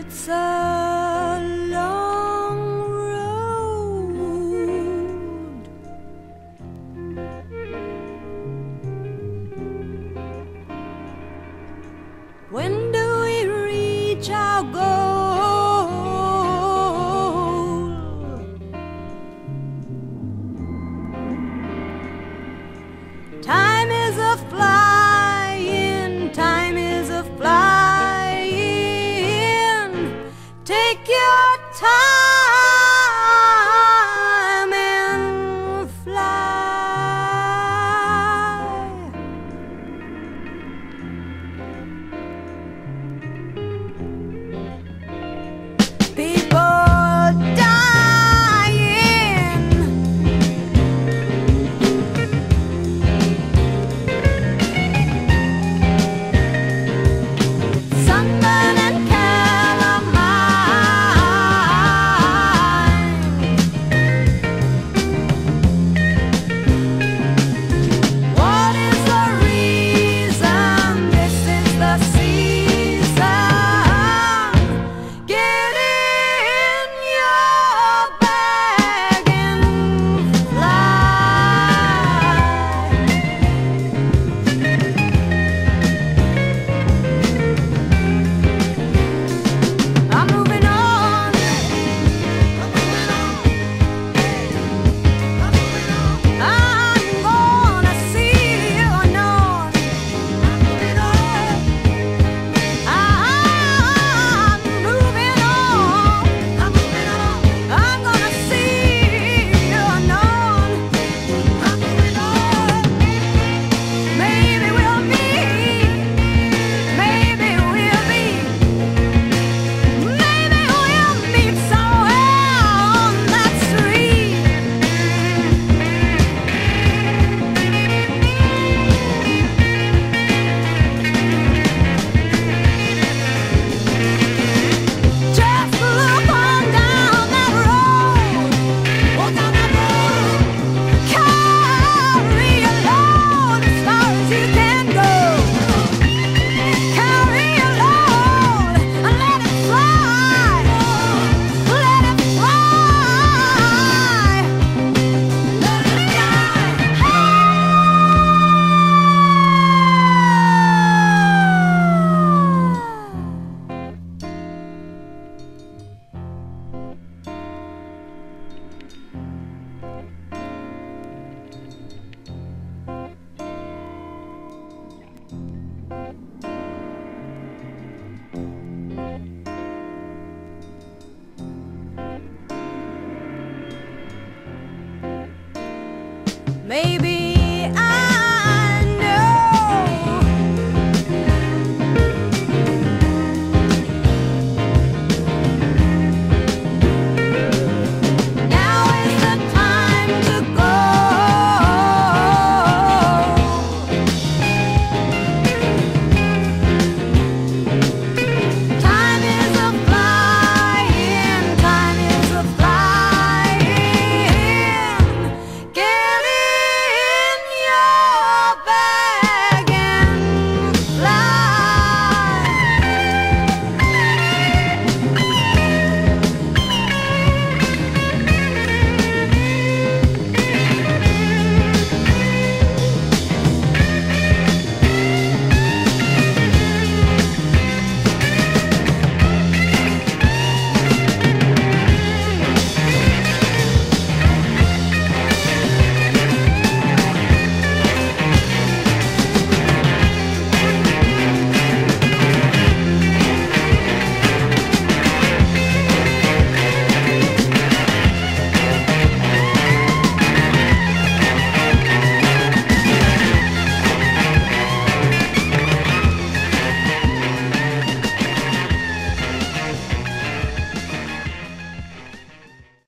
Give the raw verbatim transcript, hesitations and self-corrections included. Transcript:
It's a long road. When do we reach our goal? Time is a flying, time is a flying. Take your time and fly. People dying, sunburn and calamine. What is the reason? This is the season. Get in your bag and fly. I'm moving on. I'm moving on. I'm moving on. I'm gonna see you unknown. I'm moving on. I'm moving on. I'm moving on. I'm gonna see you unknown. I'm moving on. Maybe we'll meet. Maybe we'll meet. Maybe we'll meet somewhere on that street. Just look on down that road. Walk down that road. Carry a load as far as you can go. Carry a load and let it fly. Let it fly. Let it fly. Maybe